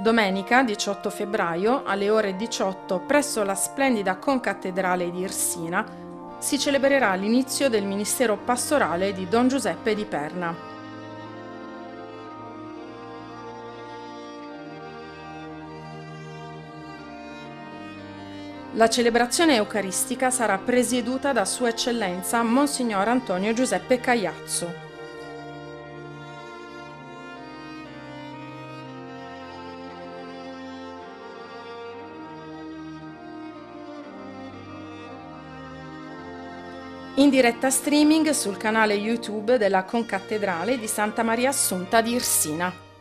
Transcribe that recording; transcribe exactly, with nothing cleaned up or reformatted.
Domenica diciotto febbraio alle ore diciotto presso la splendida concattedrale di Irsina si celebrerà l'inizio del ministero pastorale di Don Giuseppe di Perna. La celebrazione eucaristica sarà presieduta da Sua Eccellenza Monsignor Antonio Giuseppe Cagliazzo. In diretta streaming sul canale YouTube della Concattedrale di Santa Maria Assunta di Irsina.